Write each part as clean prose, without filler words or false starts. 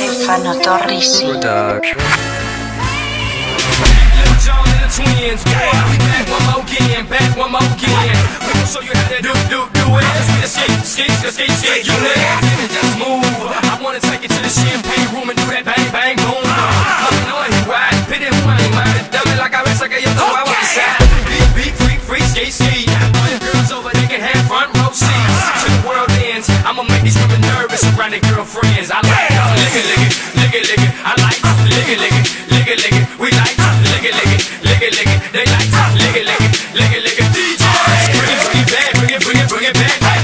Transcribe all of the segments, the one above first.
Stefano Torrisi. Twins, we back one more again, back one more again. We gon' show you how to do it. Skate, you live, just move. I wanna take it to the champagne room and do that bang, bang, boom. No, he ride, pit and wine, madre, dame la cabeza que yo te voy a bautizar. Beat, freak, skate. All the girls over there can have front row seats. To the world ends, I'ma make these women nervous around their girlfriends. I like lick it. I like lick it. We like lick it. They like lick it. DJ, bring it back. Bring it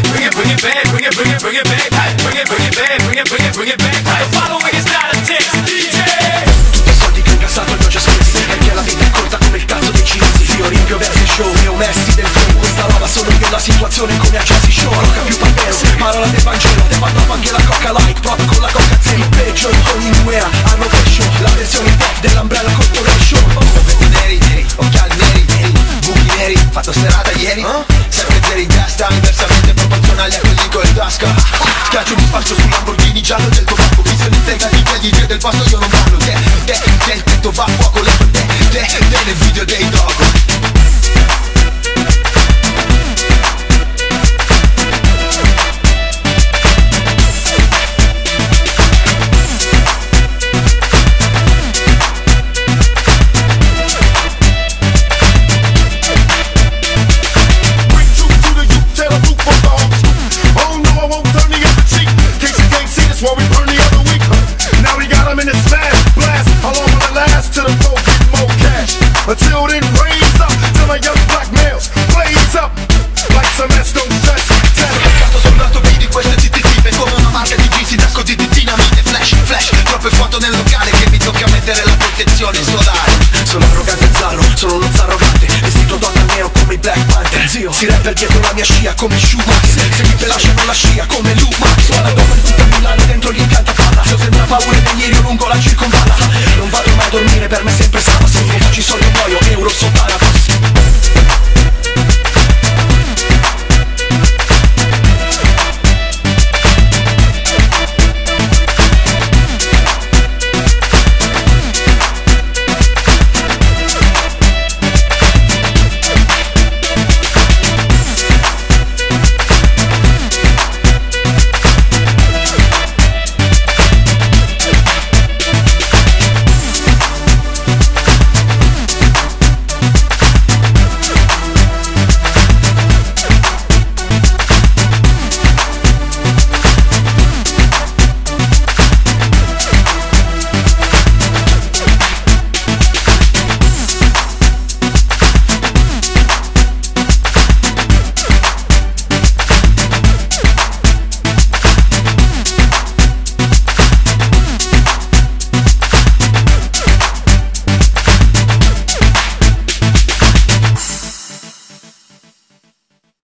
back. The following is not a text. DJ. Tutti i soldi che ho incassato li ho già spesi, perché la vita è corta come il cazzo dei cinesi. Fiori in piovere show, ne ho messi del flow. Questa roba sono io, la situazione come a Jazzy Show. Rocca più Pandero, parola del Vangelo. Te fatto anche la coca light, prova con la coca zero. Il peggio in ogni nuera, hanno fascio. La versione pop dell'Umbrella Corporation. Neri, occhiali neri, buchi neri. Fatto serata ieri, sempre zeri in testa, inversamente proporzionali a quelli con il tasca. Schiaccio di spaccio sul Lamborghini giallo del tobacco. Chi se ne frega di piedi del pasto io non parlo. Te, il petto va a fuoco, te nel video dei dogo. What we burned the other week, now we got them in the smash blast. How long will it last till the folk get more cash? Until then, raise up till my young black males blaze up like some stone stress. Peccato soldato di queste zitti tipe, come una marca di jeans, nascondi di dinamite, flash. Troppe foto nel locale che mi tocca mettere la protezione solare. Sono arrogante Zalo, sono uno zarrogante, vestito d'otta nero come i Black Panther. Zio, si rapper dietro la mia scia come Schumacher. Se mi lasciano la scia come Luke Max. Suona dove il tutta Milano dentro gli impianta palla. Io sembra paura e ieri lungo la circonvalla. Non vado mai a dormire, per me sempre